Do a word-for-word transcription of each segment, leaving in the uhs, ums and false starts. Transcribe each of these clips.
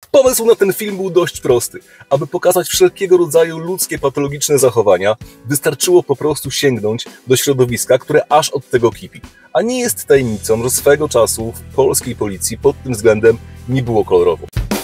Pomysł na ten film był dość prosty. Aby pokazać wszelkiego rodzaju ludzkie patologiczne zachowania, wystarczyło po prostu sięgnąć do środowiska, które aż od tego kipi. A nie jest tajemnicą, że swego czasu w polskiej policji pod tym względem nie było kolorowo.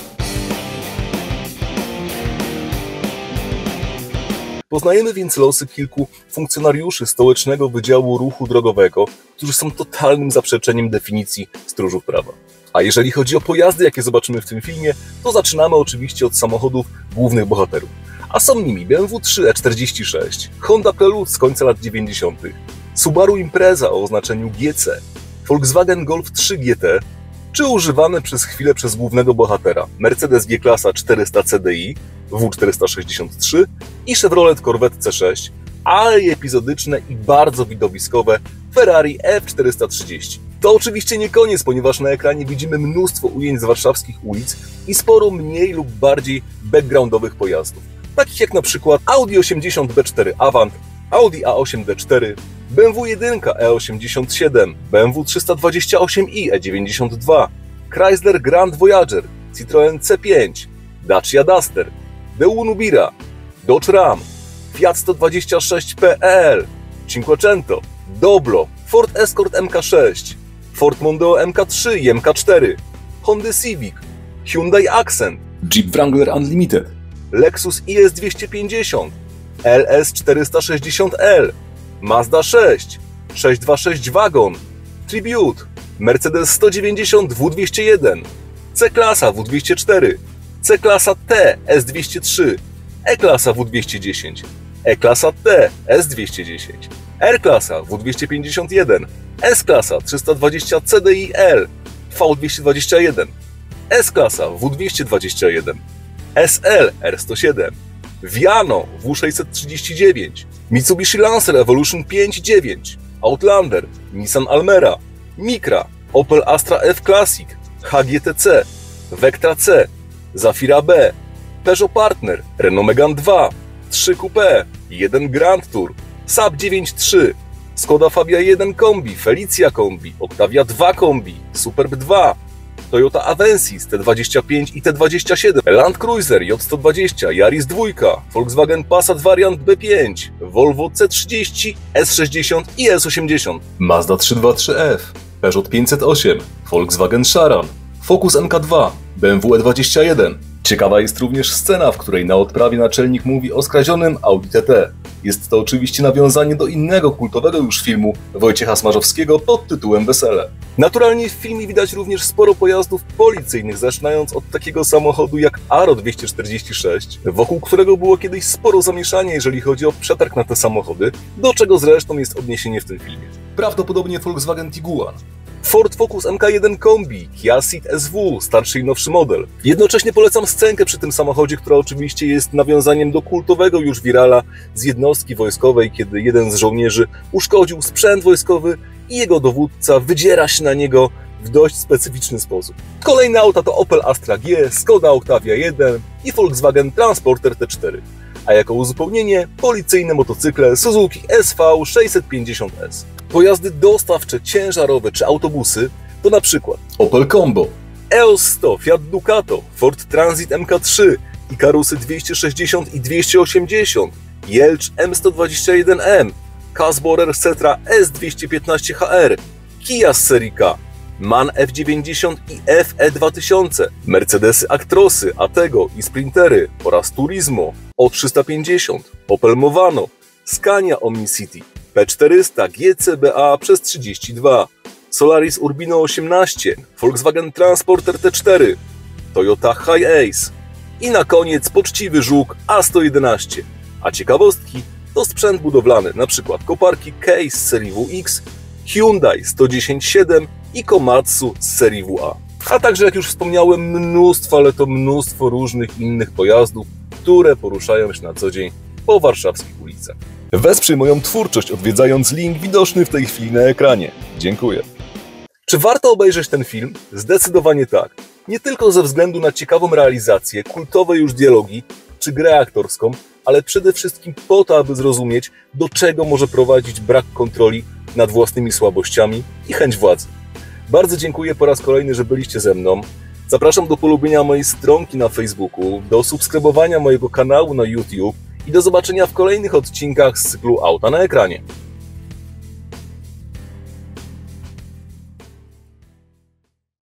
Poznajemy więc losy kilku funkcjonariuszy Stołecznego Wydziału Ruchu Drogowego, którzy są totalnym zaprzeczeniem definicji stróżów prawa. A jeżeli chodzi o pojazdy, jakie zobaczymy w tym filmie, to zaczynamy oczywiście od samochodów głównych bohaterów. A są nimi B M W trzy E czterdzieści sześć, Honda Prelude z końca lat dziewięćdziesiątych, Subaru Impreza o oznaczeniu G C, Volkswagen Golf trzy G T, czy używane przez chwilę przez głównego bohatera Mercedes G-klasa czterysta C D I, W czterysta sześćdziesiąt trzy i Chevrolet Corvette C sześć, ale i epizodyczne i bardzo widowiskowe Ferrari F czterysta trzydzieści. To oczywiście nie koniec, ponieważ na ekranie widzimy mnóstwo ujęć z warszawskich ulic i sporo mniej lub bardziej backgroundowych pojazdów, takich jak na przykład Audi osiemdziesiąt B cztery Avant, Audi A osiem D cztery, B M W jeden E osiemdziesiąt siedem, B M W trzysta dwadzieścia osiem i E dziewięćdziesiąt dwa, Chrysler Grand Voyager, Citroen C pięć, Dacia Duster, Daewoo Nubira, Dodge Ram, Fiat sto dwadzieścia sześć P L, Cinquecento, Doblo, Ford Escort M K sześć, Ford Mondeo M K trzy i M K cztery, Honda Civic, Hyundai Accent, Jeep Wrangler Unlimited, Lexus I S dwieście pięćdziesiąt, L S czterysta sześćdziesiąt L, Mazda sześć, sześćset dwadzieścia sześć Wagon, Tribute, Mercedes sto dziewięćdziesiąt W dwieście jeden, C-klasa W dwieście cztery, C-klasa T S dwieście trzy, E-klasa W dwieście dziesięć, E-klasa T S dwieście dziesięć, R-klasa W dwieście pięćdziesiąt jeden, S-klasa trzysta dwadzieścia C D I L, V dwieście dwadzieścia jeden, S-klasa W dwieście dwadzieścia jeden, S L R sto siedem, Viano W sześćset trzydzieści dziewięć, Mitsubishi Lancer Evolution pięć dziewięć, Outlander, Nissan Almera, Micra, Opel Astra F Classic, H G T C, Vectra C, Zafira B, Peugeot Partner, Renault Megane dwa, trzy Coupé, jeden Grand Tour, Saab dziewięć trzy, Skoda Fabia jeden Kombi, Felicia Kombi, Octavia dwa Kombi, Superb dwa, Toyota Avensis T dwadzieścia pięć i T dwadzieścia siedem, Land Cruiser J sto dwadzieścia, Yaris dwa, Volkswagen Passat Variant B pięć, Volvo C trzydzieści, S sześćdziesiąt i S osiemdziesiąt, Mazda trzysta dwadzieścia trzy F, Peugeot pięćset osiem, Volkswagen Charan, Focus M K dwa, B M W E dwadzieścia jeden. Ciekawa jest również scena, w której na odprawie naczelnik mówi o skradzionym Audi T T. Jest to oczywiście nawiązanie do innego kultowego już filmu Wojciecha Smarzowskiego pod tytułem Wesele. Naturalnie w filmie widać również sporo pojazdów policyjnych, zaczynając od takiego samochodu jak Aro dwieście czterdzieści sześć, wokół którego było kiedyś sporo zamieszania, jeżeli chodzi o przetarg na te samochody, do czego zresztą jest odniesienie w tym filmie. Prawdopodobnie Volkswagen Tiguan, Ford Focus M K jeden Kombi, Kia Ceed S W, starszy i nowszy model. Jednocześnie polecam scenkę przy tym samochodzie, która oczywiście jest nawiązaniem do kultowego już wirala z jednostki wojskowej, kiedy jeden z żołnierzy uszkodził sprzęt wojskowy i jego dowódca wydziera się na niego w dość specyficzny sposób. Kolejne auta to Opel Astra G, Skoda Octavia jeden i Volkswagen Transporter T cztery. A jako uzupełnienie policyjne motocykle Suzuki S V sześćset pięćdziesiąt S. Pojazdy dostawcze, ciężarowe czy autobusy to na przykład Opel Combo, E O S sto, Fiat Ducato, Ford Transit M K trzy, Ikarusy dwieście sześćdziesiąt i dwieście osiemdziesiąt, Jelcz M sto dwadzieścia jeden M, Casborer Setra S dwieście piętnaście H R, Kia z serii K, MAN F dziewięćdziesiąt i F E dwa tysiące, Mercedesy Actrosy, Atego i Sprintery oraz Turismo O trzysta pięćdziesiąt, Opel Movano, Scania Omnicity, P czterysta, G C B A przez trzydzieści dwa, Solaris Urbino osiemnaście, Volkswagen Transporter T cztery, Toyota Hi-Ace i na koniec poczciwy Żuk A sto jedenaście. A ciekawostki to sprzęt budowlany, np. koparki Case z serii W X, Hyundai sto dziesięć siedem i Komatsu z serii W A. A także, jak już wspomniałem, mnóstwo, ale to mnóstwo różnych innych pojazdów, które poruszają się na co dzień po warszawskich ulicach. Wesprzyj moją twórczość, odwiedzając link widoczny w tej chwili na ekranie. Dziękuję. Czy warto obejrzeć ten film? Zdecydowanie tak. Nie tylko ze względu na ciekawą realizację, kultowe już dialogi czy grę aktorską, ale przede wszystkim po to, aby zrozumieć, do czego może prowadzić brak kontroli nad własnymi słabościami i chęć władzy. Bardzo dziękuję po raz kolejny, że byliście ze mną. Zapraszam do polubienia mojej stronki na Facebooku, do subskrybowania mojego kanału na YouTube i do zobaczenia w kolejnych odcinkach z cyklu Auta na ekranie.